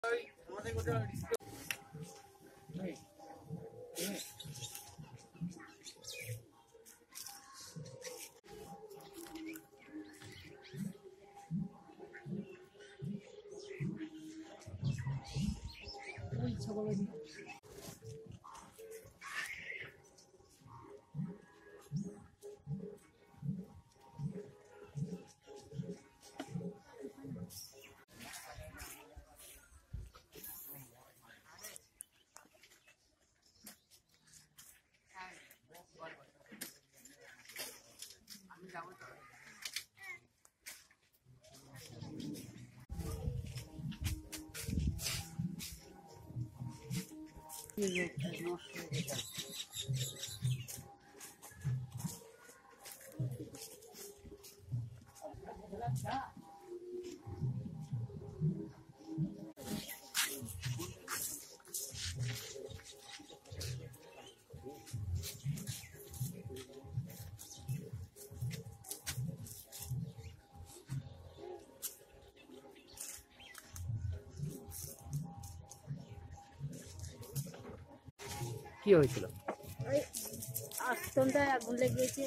কি হয়েছিল? ওই আস্তনটা আগুন লেগেছে,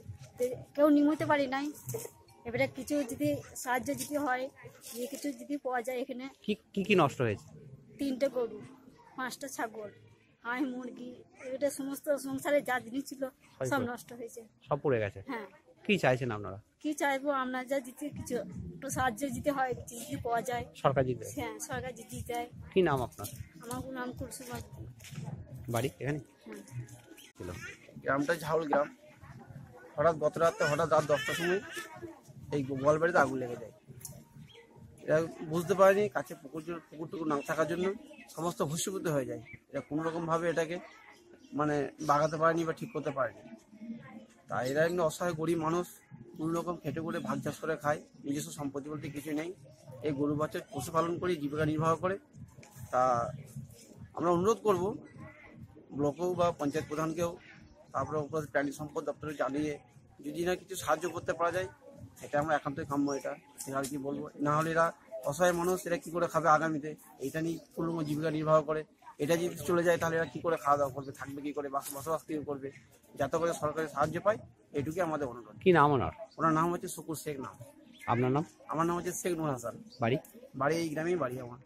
কেউ নিমতে পারি নাই। এবারে কিছু যদি সাহায্য যদি হয়, যে কিছু যদি পাওয়া যায়। এখানে কি কি নষ্ট হয়েছে? 3টে গরু, 5টা ছাগল, হাঁস, মুরগি, এটা সমস্ত সংসারে যা জিনিস ছিল সব নষ্ট হয়েছে, সব পড়ে গেছে। হ্যাঁ। কি চাইছেন আপনারা? কি চাইবো আমরা, যা দিতে কিছু একটু সাহায্য দিতে হয়, যদি পাওয়া যায়। সরকার দিতে? হ্যাঁ, সরকার যদি দেয়। কি নাম আপনার? আমার নাম কুলসুমা। বাড়ি এখানে? হ্যাঁ। গ্রামটা ঝাউল গ্রাম। হঠাৎ গত রাতে রাত 10টার সময় এই গোয়ালবাড়িতে আগুন লেগে যায়। এরা বুঝতে পারেনি, কাছে পুকুরটুকু না থাকার জন্য সমস্ত ভস্মীভূত হয়ে যায়। এরা কোনোরকমভাবে এটাকে মানে বাগাতে পারেনি বা ঠিক করতে পারেনি। তাই এরা এমনি অসহায় গরিব মানুষ, কোনোরকম খেটে করে ভাগ চাষ করে খায়। নিজস্ব সম্পত্তি বলতে কিছু নেই। এই গরু বাচ্চা পশুপালন করে জীবিকা নির্বাহ করে। তা আমরা অনুরোধ করব ব্লকেও বা পঞ্চায়েত প্রধানকেও, তারপরে প্রাণী সম্পদ দপ্তরে জানিয়ে যদি না কিছু সাহায্য করতে পারা যায়, এটা আমরা একান্তই কাম্য। এটা আর কি বলবো, না হলে এরা অসহায় মানুষ, এরা কি করে খাবে আগামীতে? এটা নিয়ে পূর্ণ জীবিকা নির্বাহ করে। এটা যদি চলে যায় তাহলে এরা কি করে খাওয়া দাওয়া করবে, থাকবে কি করে, বসবাস কি করবে? যাতে করে সরকারের সাহায্য পায়, এইটুকুই আমাদের অনুরোধ। কি নাম ওনার? ওনার নাম হচ্ছে শুকুর শেখ নাম। আপনার নাম? আমার নাম হচ্ছে শেখ নুর হাসান। বাড়ি এই গ্রামেই বাড়ি আমার।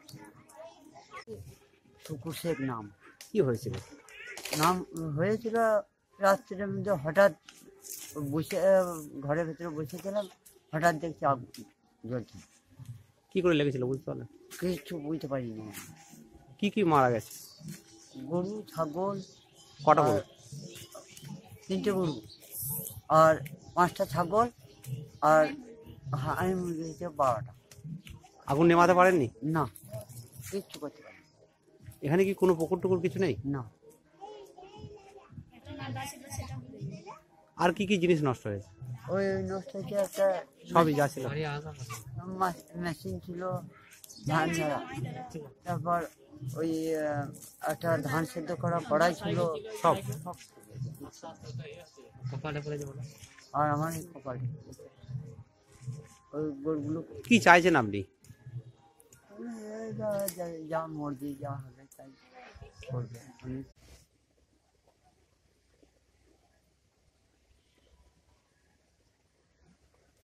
শুকুর শেখ নাম। কি হয়েছিল? নাম হয়েছিল রাত্রের মধ্যে, হঠাৎ বসে ঘরের ভেতরে বসেছিলাম, হঠাৎ দেখছি আগুন জ্বলছে। কি করে লেগেছিল বুঝতে পারলেন? কিছু বুঝতে পারিনি। কি কি মারা গেছে? গরু, ছাগল। কটা গরু? 3টে গরু আর 5টা ছাগল আর হাঁস মুরগি হয়েছে 12টা। আগুন নেভাতে পারেননি? না, কিচ্ছু করতে পারিনি। এখানে কি কোনো পুকুর টুকুর কিছু নেই? না। আর কি কি জিনিস নষ্ট হয়েছে? ওই নষ্ট হয়েছে একটা, সবই যা ছিল। মেশিন ছিল ধান ঝাড়া, তারপর ওই একটা ধান সেদ্ধ করা কড়াই ছিল, সব। আর আমার এই কপালে ওই গরুগুলো। কি চাইছেন আপনি? যা মর্জি, যা হবে তাই করবে।